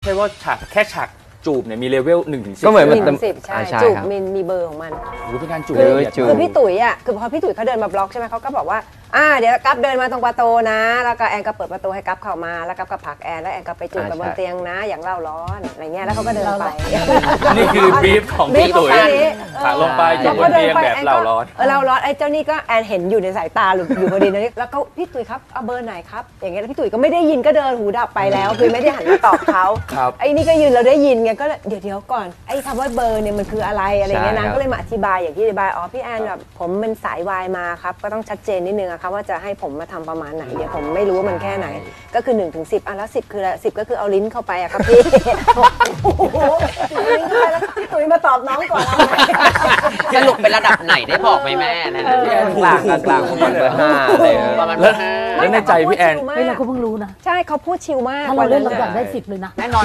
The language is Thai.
ใช่ว่าแค่ฉากจูบเนี่ยมีเลเวล1 ถึง 10 ก็เหมือน 1 ถึง 10ใช่ใช่จูบครับมีเบอร์ของมันโอ้โหเป็นการจูบคือละเอียดจูบคือพี่ตุ๋ยอ่ะคือพอพี่ตุ๋ยเขาเดินมาบล็อกใช่ไหมเขาก็บอกว่าเดี๋ยวกัฟเดินมาตรงประตูนะแล้วก็แอนก็เปิดประตูให้กัฟเข้ามาแล้วกัฟก็ผลักแอนแล้วแอนก็ไปจูบกันบนเตียงนะอย่างเล่าร้อนอะไรเงี้ยแล้วเขาก็เดินไปนี่คือบรีฟของพี่ตุ๋ยผลักลงไปจูบบนเตียงแบบเล่าร้อนเล่าร้อนไอ้เจ้านี่ก็แอนเห็นอยู่ในสายตาอยู่พอดีนะแล้วก็พี่ตุ๋ยครับเอาเบอร์ไหนครับอย่างเงี้ยแล้วพี่ตุ๋ยก็ไม่ได้ยินก็เดินหูดับไปแล้วคือไม่ได้หันมาตอบเขาครับไอ้นี่ก็ยืนเราได้ยินไงก็เดี๋ยวก่อนไอ้คำว่าเบอร์เนี่ยมันคืออะไรอะไรเงี้ยใช่นางครับก็เลยมาอธิบายอย่างที่อธิบายพี่แอนแบบผมเป็นสายวายมาครับก็ต้องชัดเจนนิดนึงอะครับว่าจะให้ผมมาทำประมาณไหนเดี๋ยวผมไม่รู้ว่ามันแค่ไหนก็คือ1 ถึง 10แล้ว10คืออะไร10ก็คือเอาลิ้นเข้าไปอะครับพี่โอ้โหลิ้นเข้าไปแล้วพี่ตุ๋ยมาตอบน้องก่อนเอาไหมสรุปเป็นระดับไหนได้บอกไหมแม่นั่นน่ะกลางประมาณเบอร์ 5อะไรอย่างเงี้ยประมาณแล้ว 5 แล้วในใจพี่แอนเฮ้ยเราก็เพิ่งรู้นะใช่เขาพูดชิลมากถ้าเราเล่นเราวัอยากได้10เลยนะแน่นอน